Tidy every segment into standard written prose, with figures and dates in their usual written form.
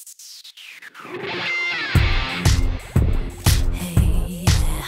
Hey, yeah.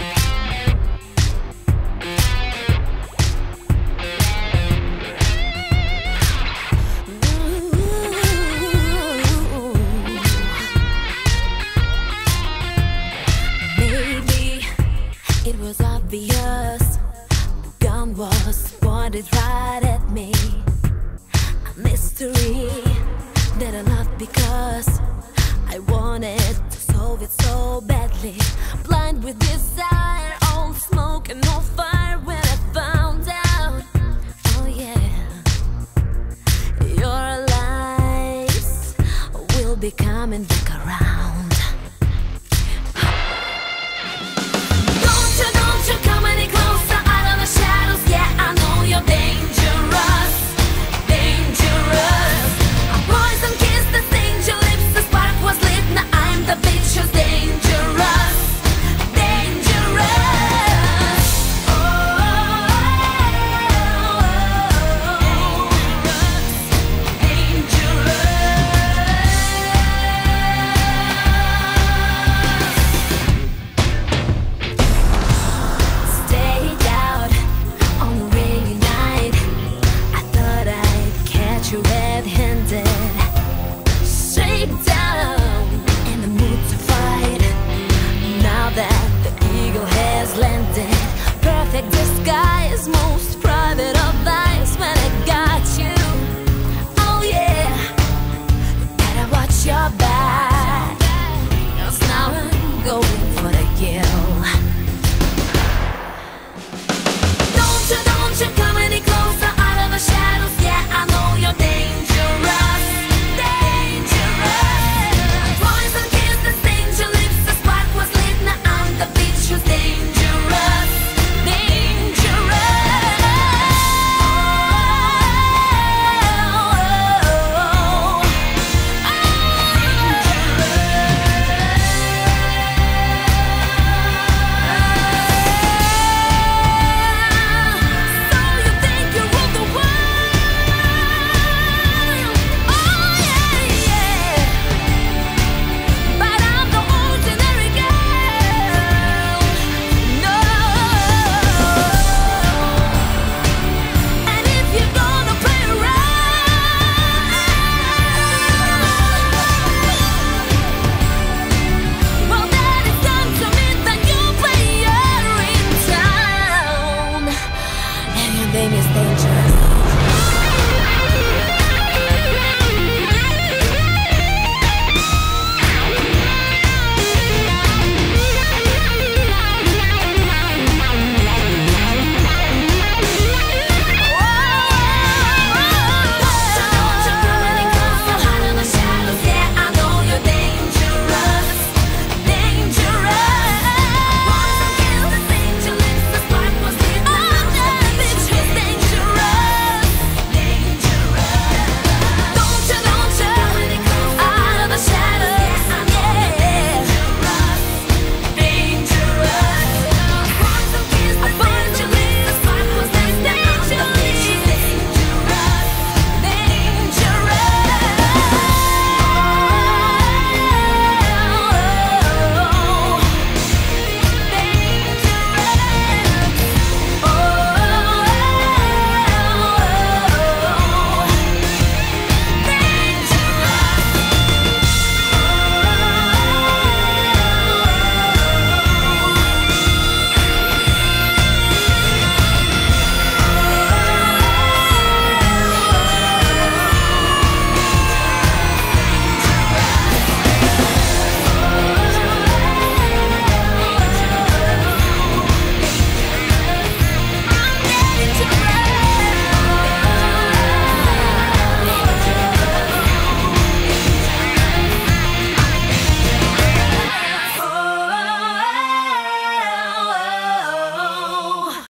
Maybe it was obvious the gun was pointed right at me. A mystery that I loved because I wanted to solve it so badly. Blind with desire, all smoke and no fire. When I found out, oh yeah, your lies will be coming back around.